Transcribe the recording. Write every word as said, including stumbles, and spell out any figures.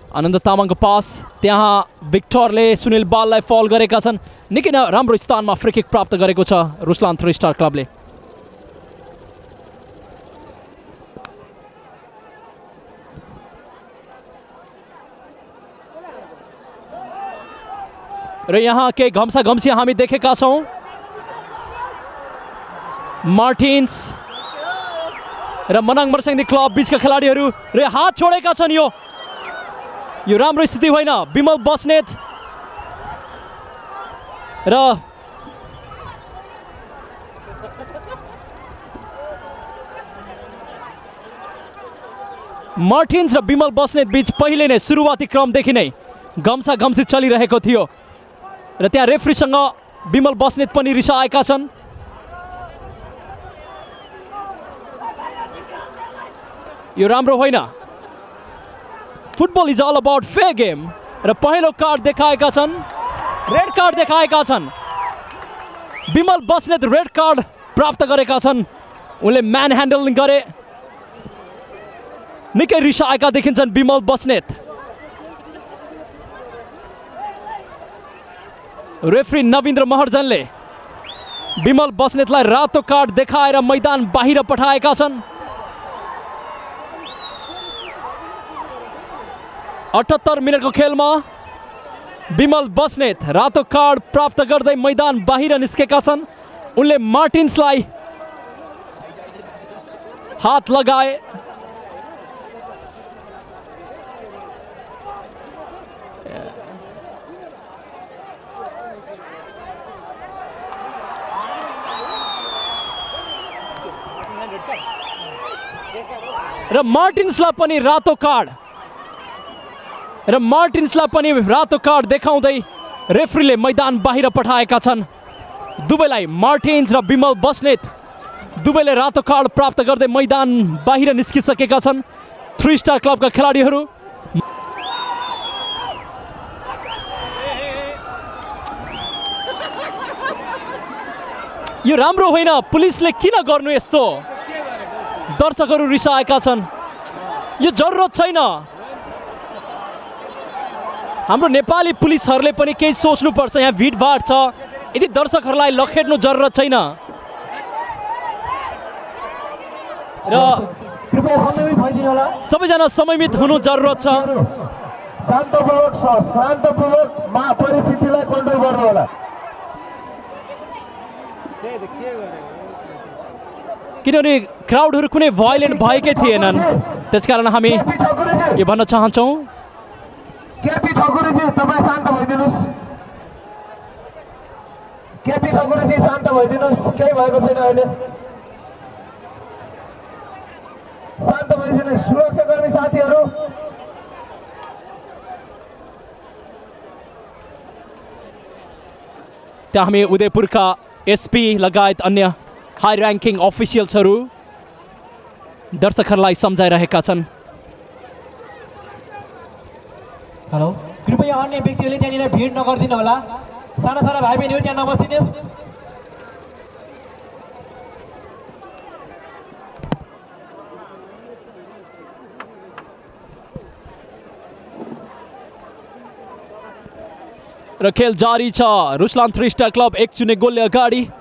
आनन्द तामाङको पास त्यहाँ भिक्टरले सुनिल बाललाई फल गरेका छन्। निकै नै राम्रो स्थानमा फ्री किक प्राप्त गरेको छ रुसलान थ्री स्टार क्लबले। र यहाँ केही घम्सा घम्सी हामी देखेका छौं। मार्टिन्स र मनाङ मर्स्याङ्दी क्लब बीचका खेलाडीहरू र हात छोडेका छन्। यो यो राम्रो स्थिति होइन। विमल बस्नेत र मार्टिन्स र विमल बस्नेत बीच पहिले नै सुरुवाती क्रमदेखि नै घम्सा घम्सी चलिरहेको थियो र त्यहाँ रेफ्रीसँग विमल बस्नेत पनि रिसाएका छन्। यो राम्रो होइन। Football is all about fair game र पहिलो कार्ड देखाएका छन्, रेड कार्ड देखाएका छन्। विमल बस्नेत रेड कार्ड प्राप्त गरेका छन्। उनले म्यान ह्यान्डलिङ गरे। निकै रिसाएका देखिन्छन् विमल बस्नेत। रेफ्री नवीन्द्र महर्जनले विमल बस्नेतलाई रातो कार्ड देखाएर मैदान बाहिर पठाएका छन्। अठहत्तर मिनटको खेलमा विमल बस्नेत रातो कार्ड प्राप्त गर्दै मैदान बाहिर निस्केका छन्। उनले मार्टिन्सलाई हात लगाए। र मार्टिन्सलाई पनि रातो कार्ड र मार्टिन्सलाई पनि रातो कार्ड देखाउँदै रेफ्रीले मैदान बाहिर पठाएका छन्। दुवैलाई मार्टिन्स र विमल बस्नेत दुवैले रातो कार्ड प्राप्त गर्दै मैदान बाहिर निस्किसकेका छन् थ्री स्टार क्लबका खेलाडीहरू। यो राम्रो होइन। पुलिसले किन गर्नु यस्तो? दर्शकहरू रिसाएका छन्। यो जरुरत छैन। हाम्रो नेपाली पुलिसहरूले पनि केही सोच्नुपर्छ। यहाँ भिडभाड छ। यदि दर्शकहरूलाई लखेट्नु जरुरत छैन। र सबैजना समयमित हुनु जरुरत छ। शान्तपूर्वक शान्तपूर्वक परिस्थितिलाई कन्ट्रोल गर्नु होला। किनभने क्राउडहरू कुनै भाइलेन्ट भएकै थिएनन्। त्यसकारण हामी यो भन्न चाहन्छौँ। केपी ठकुरीजी तपाईँ शान्त भइदिनुहोस्। केपी ठकुरीजी शान्त भइदिनुहोस्। केही भएको छैन अहिले। शान्त भइदिनुहोस् सुरक्षाकर्मी साथीहरू। त्यहाँ हामी उदयपुरका एसपी लगायत अन्य हाई र्याङ्किङ अफिसियल्सहरू दर्शकहरूलाई सम्झाइरहेका छन्। हेलो, कृपया अन्य व्यक्तिहरूले त्यहाँनिर भिड नगरिदिनु होला। साना साना भाइ बहिनीहरू त्यहाँ नबसिदिनुहोस्। र खेल जारी छ। रुसलान थ्री स्टार क्लब एक शून्य गोलले अगाडि।